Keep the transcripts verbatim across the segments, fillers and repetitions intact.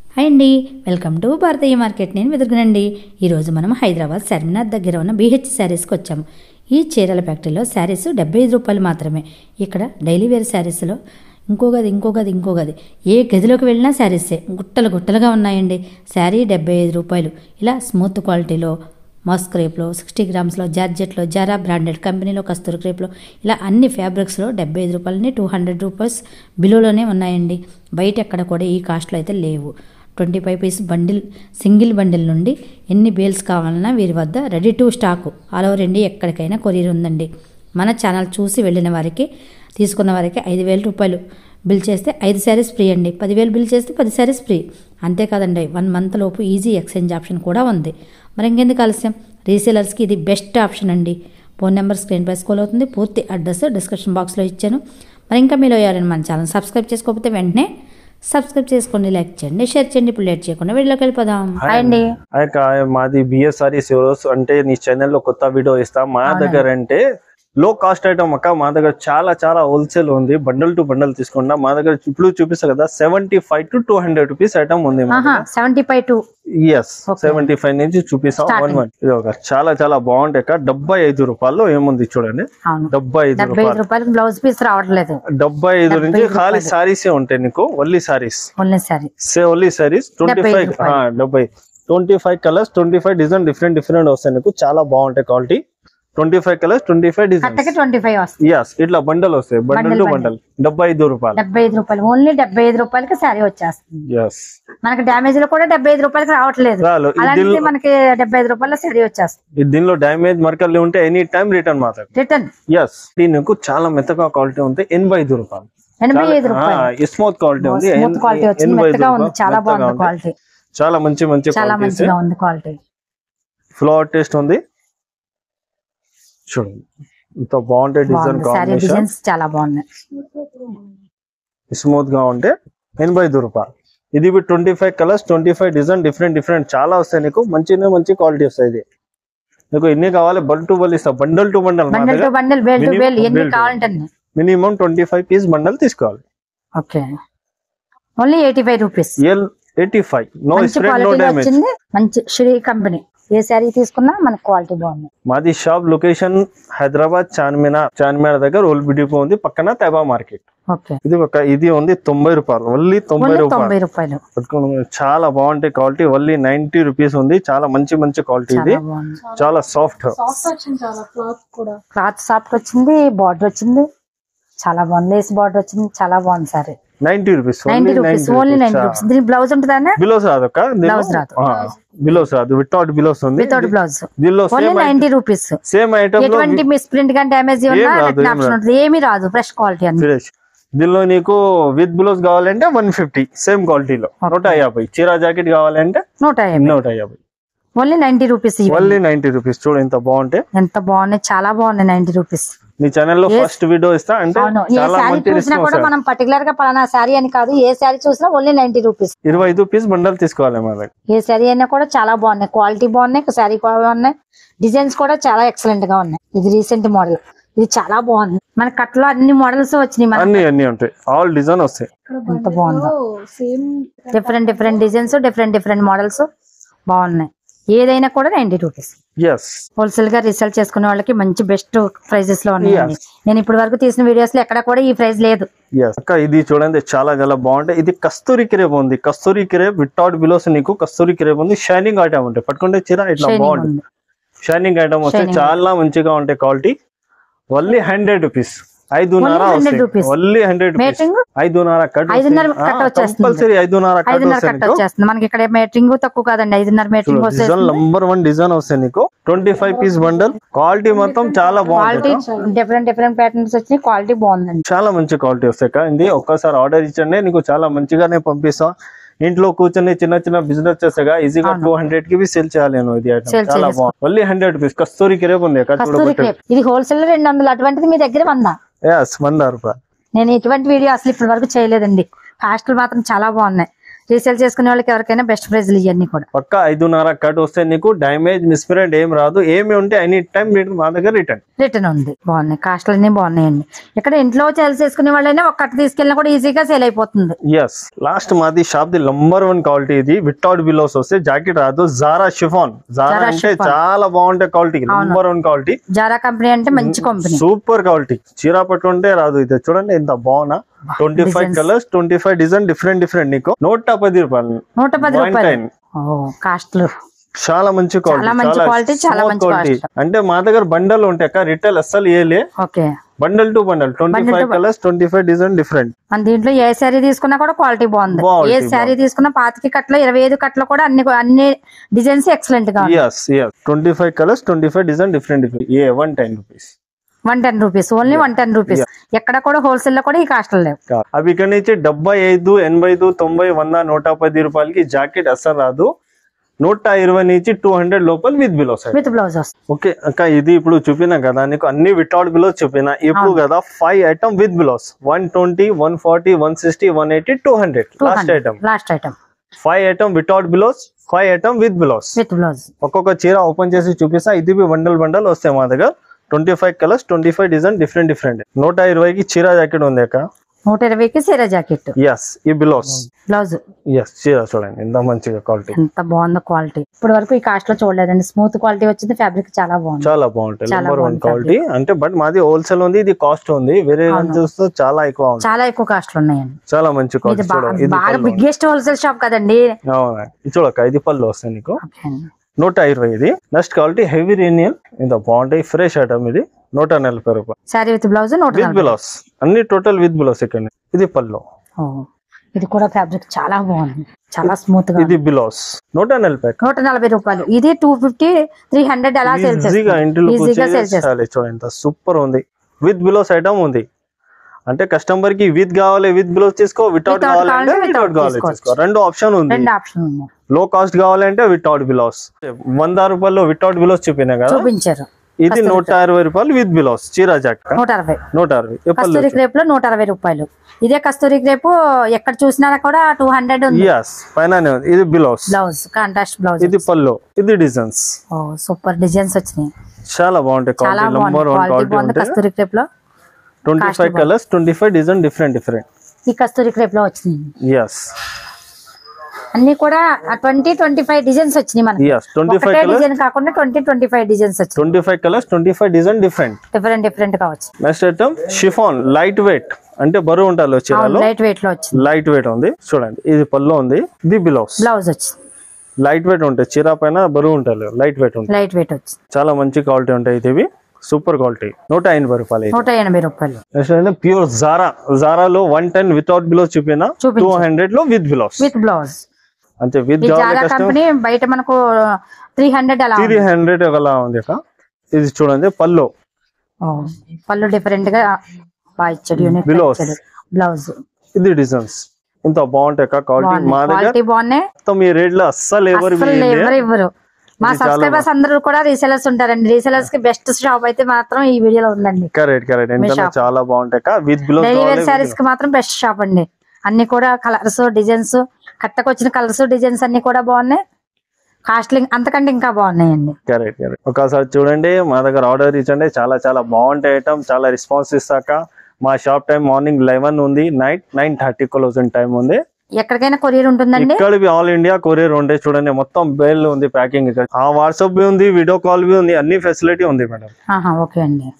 Hi అండి, welcome to Bharatiya market. నేను వెతుకునండి. ఈరోజు మనం హైదరాబాద్ చార్మినార్ దగ్గర ఉన్న బీహెచ్ శారీస్కి వచ్చాము. ఈ చీరల ఫ్యాక్టరీలో శారీస్ డెబ్బై ఐదు రూపాయలు మాత్రమే. ఇక్కడ డైలీ వేర్ శారీస్లో ఇంకో గది ఇంకో గది ఇంకో గది ఏ గదిలోకి వెళ్ళినా శారీసే గుట్టలు గుట్టలుగా ఉన్నాయండి. శారీ డెబ్బై ఐదు రూపాయలు. ఇలా స్మూత్ క్వాలిటీలో మాస్క్ క్రేప్లో, సిక్స్టీ గ్రామ్స్లో, జార్జెట్లో, జారా బ్రాండెడ్ కంపెనీలో, కస్తూరి క్రేప్లో ఇలా అన్ని ఫ్యాబ్రిక్స్లో డెబ్బై ఐదు రూపాయలని టూ హండ్రెడ్ రూపీస్ బిలోలోనే ఉన్నాయండి. బయట ఎక్కడ కూడా ఈ కాస్ట్లో అయితే లేవు. Twenty five piece bundle single bundle నుండి ఎన్ని బేల్స్ కావాలన్నా వీరి వద్ద ready to stock all over India ఎక్కడికైనా కొరియర్ ఉందండి. మన ఛానల్ చూసి వెళ్ళిన వారికి, తీసుకున్న వారికి ఐదు వేల రూపాయలు బిల్ చేస్తే ఐదు శారీస్ ఫ్రీ అండి. పదివేలు బిల్ చేస్తే పది శారీస్ ఫ్రీ. అంతేకాదండి, వన్ మంత్ లోపు ఈజీ ఎక్స్చేంజ్ ఆప్షన్ కూడా ఉంది. మరి ఇంకెందుకు ఆలస్యం, రీసేలర్స్కి ఇది బెస్ట్ ఆప్షన్ అండి. ఫోన్ నెంబర్ స్క్రీన్ పై స్క్రోల్ అవుతుంది. పూర్తి అడ్రస్ డిస్క్రిప్షన్ బాక్స్లో ఇచ్చాను. మరి ఇంకా మీలో ఎవరైనా మన ఛానల్ సబ్స్క్రైబ్ చేసుకోకపోతే వెంటనే సబ్స్క్రైబ్ చేసుకోండి, లైక్ చేయండి, షేర్ చేయండి. ఇప్పుడు లేట్ చేయకుండా వీడియోకి వెళ్ళిపోదాం. అండి మాది బిఎస్ సారీస్ అంటే నీ ఛానల్ లో కొత్త వీడియో ఇస్తా. మా దగ్గర అంటే లో కాస్ట్ ఐటమ్ అక్క, మా దగ్గర చాలా చాలా హోల్సేల్ ఉంది. బండల్ టు బండల్ తీసుకున్నా మా దగ్గర ఇప్పుడు చూపిస్తా కదా, seventy five to two hundred rupees item ఉంది. Seventy five to yes seventy five నుంచి చూపిస్తాం. వన్ వన్ ఇది ఒక చాలా చాలా బాగుంటాయి అక్క. డెబ్బై ఐదు రూపాయలు ఏముంది చూడండి, డెబ్బై ఐదు రూపాయలు బ్లౌజ్ పీస్ రావట్లేదు. డెబ్బై ఐదు నుంచి ఖాళీ సారీస్ ఉంటాయి నీకు. Only saris, only saris twenty five డెబ్బై twenty five colours, twenty five design different different వస్తాయి నీకు. చాలా బాగుంటాయి quality. Twenty five colours, twenty five designs, ఇట్లా బండల్ వస్తాయి. బండల్ టు బండల్ డెబ్బై ఐదు రూపాయలు. డెబ్బై ఐదు రూపాయలు ఓన్లీ డెబ్బై ఐదు రూపాయలకి సారీ వచ్చేస్తుంది. మనకి డామేజ్ లో కూడా డెబ్బై ఐదు రూపాయలకి రావట్లేదు. మనకి డెబ్బై ఐదు రూపాయల సారీ వచ్చేస్తుంది. దీనిలో డామేజ్ మార్కర్లు ఉంటే ఎనీ టైం రిటర్న్ మాత్రం. Return yes. దీనికి చాలా మెత్తగా క్వాలిటీ ఉంది. ఎనభై ఐదు రూపాయలు. ఎనభై ఐదు రూపాయలు స్మూత్ క్వాలిటీ ఉంది. చాలా బాగుంది క్వాలిటీ. చాలా మంచి మంచి చాలా మంచిగా ఉంది క్వాలిటీ. ఫ్లవర్ టేస్ట్ ఉంది చూడండి. ఇంత బాగుంటాయి డిజైన్ కాంబినేషన్, చాలా బాగున్నాయి. స్మూత్ గా ఉంటే ఎనభై ఐదు రూపాయలు. ఇది twenty five colours, twenty five design different different చాలా వస్తాయి నీకు. మంచి మంచి క్వాలిటీ వస్తాయి. ఇది నీకు ఎన్ని కావాలి బల్ టు బల్ ఇస్తా. Bundle to bundle minimum twenty five piece bundle తీసుకోవాలి. Okay, only eighty five rupees. Eighty five no spread no damage. మంచి శ్రీ కంపెనీ. ఏ శారీ తీసుకున్నా మన క్వాలిటీ బాగుంది. మాది షాప్ లొకేషన్ హైదరాబాద్ చార్మినార్, చార్మినార్ దగ్గర ఓల్డ్ డిపో ఉంది, పక్కన తైబా మార్కెట్. ఇది ఒక ఇది ఉంది తొంభై రూపాయలు. ఓన్లీ తొంభై రూపాయలు. చాలా బాగుంటాయి క్వాలిటీ. ఓన్లీ నైన్టీ రూపీస్ ఉంది. చాలా మంచి మంచి క్వాలిటీ. ఇది చాలా సాఫ్ట్ క్లాత్ సాఫ్ట్ వచ్చింది. బార్డర్ వచ్చింది చాలా బాగుంది. లేస్ బార్డర్ వచ్చింది, చాలా బాగుంది sari. Ninety rupees only ninety rupees. దీని బ్లౌజ్ ఉంటుందా? బిలోస్ రాదు అక్క, బ్లౌజ్ రాదు. బిలోస్ రాదు, వితౌట్ బిలోస్ ఉంది. Without blouse. దీనిలో only ninety rupees. Same item ఎటువంటి మిస్ ప్రింట్ గాని డ్యామేజ్ ఏమీ రాదు. ఫ్రెష్ క్వాలిటీ అండి. ఫ్రెష్. దీనిలో నీకు విత్ బ్లౌజ్ కావాలంటే వన్ ఫిఫ్టీ. సేమ్ క్వాలిటీలో నూట యాభై. చీరా జాకెట్ కావాలంటే నూట యాభై. నూట యాభై. Only ninety rupees. Only ninety rupees. చూడు ఎంత బాగుంటాయి, ఎంత బాగున్నాయి, చాలా బాగున్నాయి. Ninety rupees. మీ ఛానల్ లో ఫస్ట్ వీడియో ఇస్తా అంటే చాలా మంచి రెస్పాన్స్. కూడా మనం పర్టికులర్ గా పలానా సారీ అని కాదు, ఏ సారీ చూసినా ఓన్లీ నైన్టీ రూపీస్. ఇరవై ఐదు పీస్ బండల్ తీసుకోవాలి మా దగ్గర. ఏ సారీ అయినా కూడా చాలా బాగున్నాయి, క్వాలిటీ బాగున్నాయి, సారీ బాగున్నాయి, డిజైన్స్ కూడా చాలా ఎక్సలెంట్ గా ఉన్నాయి. ఇది రీసెంట్ మోడల్. ఇది చాలా బాగుంది. మన కట్లో అన్ని మోడల్స్ వచ్చినాయి. అన్ని అన్ని ఉంటాయి. ఆల్ డిజైన్ వస్తాయి. ఎంత బాగుందో. Different different designs, different different models బాగున్నాయి. ఏదైనా కూడా నైన్టీ రూపీస్. హోల్సేల్ గా రీసేల్ చేసుకునే వాళ్ళకి మంచి బెస్ట్ ప్రైజెస్ లో ఉన్నాయి. నేను ఇప్పటి వరకు తీసిన వీడియోస్ లో ఎక్కడ కూడా ఈ ప్రైస్ లేదు. ఇది చూడండి చాలా చాలా బాగుంటాయి. ఇది కస్తూరి క్రేప్ ఉంది. కస్తూరి క్రేప్ వితౌట్ బిలోస్ నీకు కస్తూరి క్రేప్ ఉంది. షైనింగ్ ఐటమ్ ఉంటాయి. పట్టుకుంటే చీర ఇట్లా బాగుంటుంది. షైనింగ్ ఐటమ్ వస్తే చాలా మంచిగా ఉంటాయి క్వాలిటీ. Only hundred rupees. ఐదున్నర ఓన్లీ హండ్రెడ్ రూపీస్. ఐదున్నర కట్ కంపల్సరీ. ఐదున్నర కట్ వచ్చేస్తుంది మనకి. ఇక్కడ మేటింగ్ తక్కువ కాదండి. ఐదున్నర matching design number one design వస్తాయి నీకు. Twenty five piece bundle. Quality మొత్తం చాలా బాగుంది. డిఫరెంట్ డిఫరెంట్ ప్యాటర్న్స్ వచ్చి క్వాలిటీ బాగుందండి. చాలా మంచి క్వాలిటీ వస్తాయి. ఇది ఒక్కసారి ఆర్డర్ ఇచ్చండి, నీకు చాలా మంచిగానే పంపిస్తా. ఇంట్లో కూర్చొని చిన్న చిన్న బిజినెస్ చేసాగా ఈజీగా టూ హండ్రెడ్ కి సేల్ చేయాలి నేను. ఇది చాలా బాగుంది. Only hundred rupees. Kasturi crepe ఉంది. ఇది హోల్సేల్ రెండు వందలు. అటువంటిది మీ దగ్గర వంద. వంద రూపాయలు. నేను ఇటువంటి వీడియో అసలు ఇప్పటి వరకు చేయలేదండి. కాస్ట్లు మాత్రం చాలా బాగున్నాయి. రీసేల్ చేసుకునే వాళ్ళకి ఎవరికైనా బెస్ట్ ప్రైజ్లు ఇవన్నీ కూడా పక్క ఐదున్నర కట్ వస్తే నీకు డ్యామేజ్ మిస్ప్రింట్ ఏం రాదు. ఏమి ఉంటే ఎనీ టైం మా దగ్గర రిటర్న్ రిటర్న్ ఉంది. బాగున్నాయి, కాస్ట్లు అన్ని బాగున్నాయండి. ఇక్కడ ఇంట్లో సేల్ చేసుకునే వాళ్ళైనా ఒక కట్ట తీసుకెళ్ళినా కూడా ఈజీగా సేల్ అయిపోతుంది. ఎస్ లాస్ట్ మాది shop the number one quality ఇది. వితౌట్ బిలోస్ వస్తే జాకెట్ రాదు. Zara chiffon. జారా అంటే చాలా బాగుంటాయి quality, number one quality. Zara company అంటే మంచి కంపెనీ, సూపర్ క్వాలిటీ. చీర పట్టుకుంటే రాదు. ఇది చూడండి ఎంత బాగున్నా. Twenty five colours, twenty five design, different different. నీకు నూట పది రూపాయలు నూట పది రూపాయలు కాస్ట్. చాలా మంచి క్వాలిటీ, చాలా మంచి క్వాలిటీ. అంటే మా దగ్గర బండల్ ఉంటాయి అక్క, రిటైల్ అస్సలు ఏలే. Okay, bundle to bundle, twenty five colours, twenty five design, different. మన దీంట్లో ఏ శారీ తీసుకున్నా కూడా క్వాలిటీ బాగుంది. ఏ శారీ తీసుకున్నా పాతికి కట్ల ఇరవై ఐదు కట్ల కూడా అన్ని అన్ని డిజైన్స్ ఎక్సలెంట్ గా. Twenty five colours, twenty five design, different different. ఏ one ten rupees one ten rupees only one ten rupees. ఎక్కడ కూడా హోల్సేల్ లో కూడా ఈ కాస్ట్లు లేవు. అవి ఇక్కడ నుంచి డెబ్బై ఐదు, ఎనభై ఐదు, తొంభై, వంద, నూట పది రూపాయలకి జాకెట్ అస్సలు రాదు. నూట ఇరవై నుంచి టూ హండ్రెడ్ లోపల with blouse, with blouse. Okay అక్క, ఇది ఇప్పుడు చూపినా కదా నీకు అన్ని వితౌట్ బిలోస్ చూపినా. ఇప్పుడు కదా five item with blouse. One twenty, one forty, one sixty, one eighty, two hundred. Last item last item five item without blouse, five item with blouse. With blouse. ఒక్కొక్క చీర ఓపెన్ చేసి చూపిస్తా. ఇది బండల్ బండల్ వస్తాయి మా దగ్గర. Twenty five colours, twenty five design, different different. నూట ఇరవైకి చీర జాకెట్ ఉంది అక్క. నూట ఇరవైకి చీర జాకెట్. ఎస్, ఈ బిలోస్ బ్లౌజ్. ఎస్, చీర చూడండి ఎంత మంచిగా క్వాలిటీ, ఎంత బాగుంది క్వాలిటీ. ఇప్పటి వరకు ఈ కాస్ట్ లో చూడలేదండి. స్మూత్ క్వాలిటీ వచ్చింది, ఫ్యాబ్రిక్ చాలా బాగుంది, చాలా బాగుంటుంది. Number one quality. అంటే బట్ మాది హోల్సేల్ ఉంది, ఇది కాస్ట్ ఉంది. వేరే చూస్తే చాలా ఎక్కువ ఉంది, చాలా ఎక్కువ కాస్ట్ ఉన్నాయండి. చాలా మంచి క్వాలిటీ. బాగా బిగ్గెస్ట్ హోల్సేల్ షాప్ కదండి. అవునా, చూడక ఇది పళ్ళు వస్తాయి నీకు. నూట ఇరవై. ఇది నెక్స్ట్ క్వాలిటీ హెవీ రేనియల్. ఇంత బాగుంటాయి, ఫ్రెష్ ఐటమ్. ఇది నూట నలభై రూపాయలు. Sari with blouse, with blouse అన్ని టోటల్ విత్ బ్లౌజ్. ఇక్కడ ఇది పళ్ళు. ఇది కూడా ఫ్యాబ్రిక్ చాలా బాగుంది, చాలా స్మూత్ గా. ఇది బ్లౌజ్ నూట నలభై నూట నలభై రూపాయలు. ఇది టూ ఫిఫ్టీ, త్రీ హండ్రెడ్ అలా సేల్ చేస్తారు. చూడండి ఎంత సూపర్ ఉంది. విత్ బ్లౌజ్ ఐటమ్ ఉంది. అంటే కస్టమర్ కి విత్ కావాలి విత్ బ్లౌజ్ తీసుకో, వితౌట్ కావాలంటే వితౌట్ కావాలి తీసుకో. రెండు ఆప్షన్ ఉంది. లో కాస్ట్ కావాలంటే వితౌట్ బ్లౌజ్. వంద రూపాయలు వితౌట్ బ్లౌజ్ చూపినా కదా, చూపించారు. ఇది నూట అరవై రూపాయలు విత్ బ్లౌజ్. చీర జాకెట్ నూట అరవై. నూట అరవై కస్తూరి క్రేప్ లో నూట అరవై రూపాయలు. ఇదే కస్తూరి క్రేప్ ఎక్కడ చూసినా కూడా టూ హండ్రెడ్ ఉంది. పైన ఇది బ్లౌజ్, బ్లౌజ్ కాంట్రాస్ట్ బ్లౌజ్. ఇది పళ్ళు, ఇది డిజైన్స్. ఓ సూపర్ డిజైన్స్ వచ్చినాయి, చాలా బాగుంటాయి. చాలా బాగుంది. కస్తూరి క్రేప్ లో twenty five colours, twenty five design, different different. ఈ కస్తూరి క్రేప్ లో వచ్చింది. ఎస్, అన్ని కూడా ట్వంటీ ట్వంటీ ఫైవ్ డిజైన్స్ వచ్చినాయి మనకి. డిజైన్ కాకుండా ట్వంటీ ట్వంటీ ఫైవ్ డిజైన్స్ వచ్చాయి. Twenty five colours, twenty five design, different different different గా వచ్చి. Next item chiffon. Light weight అంటే బరువు ఉంటారు చీరలో. లైట్ వెయిట్ లో వచ్చింది. లైట్ వెయిట్ ఉంది చూడండి. ఇది పళ్ళు ఉంది, ఇది బ్లౌజ్. బ్లౌజ్ వచ్చింది. లైట్ వెయిట్ ఉంటాయి చీర పైన, బరువు ఉంటారు. లైట్ వెయిట్ ఉంటుంది. లైట్ వెయిట్ వచ్చింది. చాలా మంచి క్వాలిటీ ఉంటాయి. ఇది సూపర్ క్వాలిటీ. నూట ఎనభై రూపాయలు. నూట ఎనభై రూపాయలు. ప్యూర్ జారా. జారాలో వన్ టెన్ వితౌట్ బ్లౌజ్ చూపినా, టూ హండ్రెడ్ లో విత్ బ్లౌజ్. విత్ బ్లౌజ్ అంటే విత్ కంపెనీ బయట మనకు త్రీ హండ్రెడ్ అలా త్రీ హండ్రెడ్ అలా ఉంది. ఇది చూడండి పళ్ళు. పళ్ళు డిఫరెంట్ గా బాగా ఇచ్చాడు. బ్లౌజ్. బ్లౌజ్. ఇది డిజైన్స్ ఇంత బాగుంటాయి క్వాలిటీ. మా దగ్గర బాగున్నాయి. మీ రేట్ లో అస్సలు ఎవరు ఇవ్వరు. మా సబ్స్క్రైబర్స్ అందరూ కూడా రీసెలర్స్ ఉంటారండి. రీసెలర్స్ కి బెస్ట్ షాప్ అయితే మాత్రం ఈ వీడియోలో ఉందండి. Correct correct. చాలా బాగుంటాయి. With blouse daily wear saris కి మాత్రం బెస్ట్ షాప్ అండి. అన్ని కూడా కలర్స్, డిజైన్స్, కట్టకు వచ్చిన కలర్స్, డిజైన్స్ అన్ని కూడా బాగున్నాయి. కాస్ట్లింగ్ అంతకంటే ఇంకా బాగున్నాయండి. Correct correct. ఒకసారి చూడండి, మా దగ్గర ఆర్డర్ ఇచ్చండి. చాలా చాలా బాగుంటాయి ఐటమ్. చాలా రెస్పాన్స్ ఇస్తాక. మా షాప్ టైం మార్నింగ్ లెవెన్ ఉంది, night nine thirty closing time ఉంది. ఎక్కడికైనా కొరియర్ ఉంటుందండి. ఇక్కడ ఆల్ ఇండియా కొరియర్ ఉండే. చూడండి మొత్తం బేల్ ఉంది, ప్యాకింగ్. ఆ వాట్సాప్ బి ఉంది, వీడియో కాల్ బి ఉంది, అన్ని ఫెసిలిటీ ఉంది మేడం. ఓకే అండి.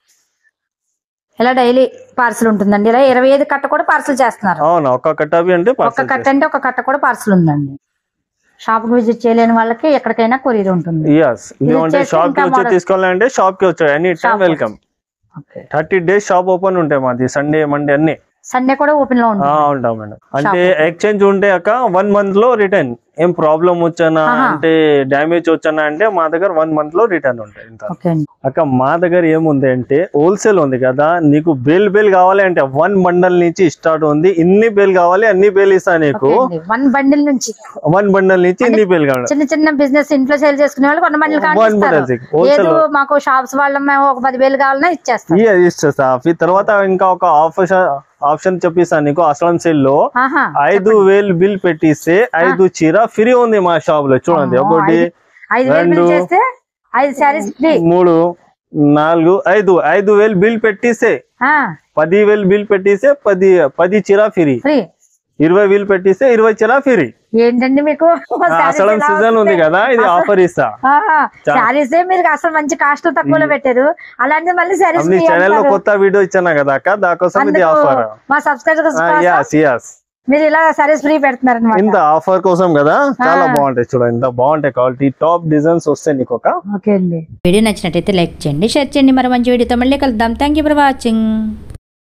ఇలా డైలీ పార్సల్ ఉంటుందండి. ఇలా ఇరవై ఐదు కట్ట కూడా పార్సల్ చేస్తున్నారు. అవునా, ఒక కట్ట అంటే ఒక కట్ట అంటే ఒక కట్ట కూడా పార్సల్ ఉందండి. షాప్ కి విజిట్ చేయలేని వాళ్ళకి ఎక్కడికైనా కొరియర్ ఉంటుంది. షాప్ కి వచ్చి తీసుకోవాలంటే షాప్ కి వచ్చాయి. Any time welcome. Thirty days shop open ఉంటాయి మాది. సండే, మండే అన్ని. సండే కూడా ఓపెన్ లో ఉంటాం మేడం. అంటే ఎక్స్చేంజ్ ఉంటే అక్క వన్ మంత్ లో రిటర్న్. ఏం ప్రాబ్లం వచ్చానా అంటే, డ్యామేజ్ వచ్చానా అంటే మా దగ్గర వన్ మంత్ లో రిటర్న్ ఉంటాయి. అక్క మా దగ్గర ఏముంది అంటే హోల్సేల్ ఉంది కదా, నీకు బేల్ బేల్ కావాలి అంటే వన్ బండల్ నుంచి స్టార్ట్ ఉంది. ఇన్ని బేల్ కావాలి అన్ని బేల్ ఇస్తా నీకు. వన్ బండిల్ నుంచి వన్ బండల్ నుంచి ఇన్ని బేల్ కావాలి. చిన్న చిన్న బిజినెస్ ఇంట్లో సేల్ చేసుకునే వాళ్ళు వన్ బండిల్. మాకు షాప్స్ వాళ్ళ ఒక పది వేలు కావాలన్నా ఇచ్చేస్తాం. ఇచ్చేస్తా. తర్వాత ఇంకా ఒక హాఫ్ ఆప్షన్ చెప్పిస్తాను నీకు. అస్లం సేల్ లో ఆహా, ఐదు వేలు బిల్ పెట్టిస్తే ఐదు చీర ఫ్రీ ఉంది మా షాప్ లో. చూడండి, ఒకటి ఐదు వేలు రెండు బిల్ చేస్తే ఐదు సారీస్ ఫ్రీ. మూడు నాలుగు ఐదు ఐదు వేలు బిల్ పెట్టిస్తే ఆ, పది వేలు బిల్ పెట్టిస్తే పది పది చీర ఫ్రీ. ఫ్రీ. ఇరవై వేలు పెట్టిస్తే ఇరవై చీర ఫ్రీ. ఏంటండి మీకు అసలు సీజన్ ఉంది కదా, ఇది ఆఫర్ ఇస్తా. సారీస్ మీరు అసలు మంచి కాస్ట్ తక్కువలో పెట్టారు, అలాంటి మళ్ళీ సారీస్ నీ ఛానల్ లో కొత్త వీడియో ఇచ్చాను కదా అక్క, దానికోసం ఇది ఆఫర్. మా సబ్స్క్రైబర్స్ మీరు ఇలా సారీస్ ఫ్రీ పెడుతున్నారు అన్నమాట. ఇంత ఆఫర్ కోసం కదా, చాలా బాగుంటాయి. చూడండి, ఇంత బాగుంటాయి క్వాలిటీ, టాప్ డిజైన్స్ వస్తాయి నీకు. ఓకే అండి, వీడియో నచ్చినట్టయితే లైక్ చేయండి, షేర్ చేయండి. మరి మంచి వీడియోతో మళ్ళీ కలుద్దాం. Thank you for watching.